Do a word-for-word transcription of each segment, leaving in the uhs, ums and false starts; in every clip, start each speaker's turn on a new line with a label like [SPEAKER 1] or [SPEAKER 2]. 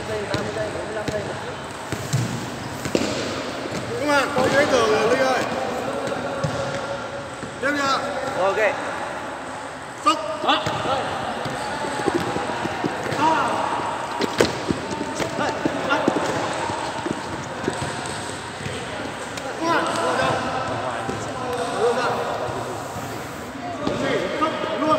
[SPEAKER 1] giây, ba mươi giây, bốn mươi lăm giây một phút.
[SPEAKER 2] Nhưng mà có cái tường rồi Linh ơi. Tiếp nha.
[SPEAKER 1] Rồi ok.
[SPEAKER 2] Sốc.
[SPEAKER 1] Đó. Rồi. À. Đây. À.
[SPEAKER 2] Đúng rồi. Rồi đâu. Luôn ra. Sốc luôn.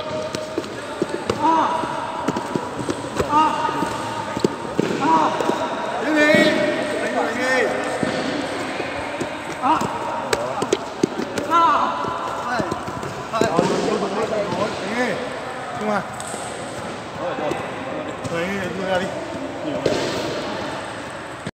[SPEAKER 2] À. À. À. Đi đi. Đánh rồi đi. À. À. Đây. Đây. Rồi, rồi, rồi, rồi, rồi. Đi. Nhưng mà. Rồi, rồi. Rồi, đi, đi ra đi.